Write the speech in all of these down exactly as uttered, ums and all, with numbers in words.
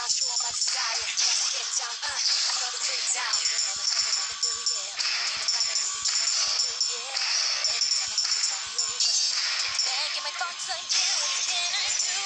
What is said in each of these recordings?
I'll show all my desire. Just get down, uh, I know the way down. You don't know the trouble I can do, yeah. You need to find a way that you can get through, yeah. Every time I think it's gonna be over, back in my thoughts again. What can I do?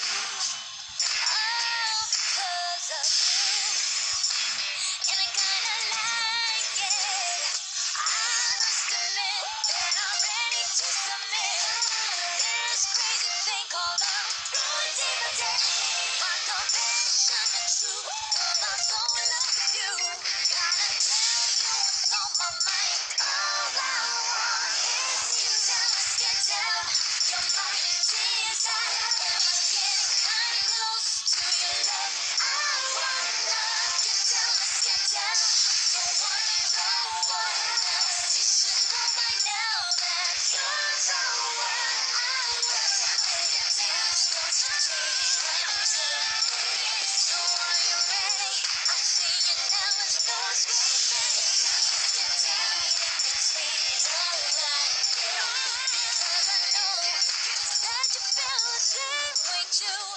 All because of you. And I kinda like it. I must admit that I'm ready to submit. This crazy thing called love. Going deeper, deep. My confession is true. Cause I'm so in love with you. Gotta tell you what's on my mind. All I want is you. Tell us, get down. You're my desire. Am I getting kinda close to your love? I wanna get down, let's get down. Don't wanna go on else. You should know by now that you're the one I will take it down. Supposed to change when I'm done. So are you ready? I'm saying now, let's go screaming. Get down in between the lines. Because I know that you feel the same way too.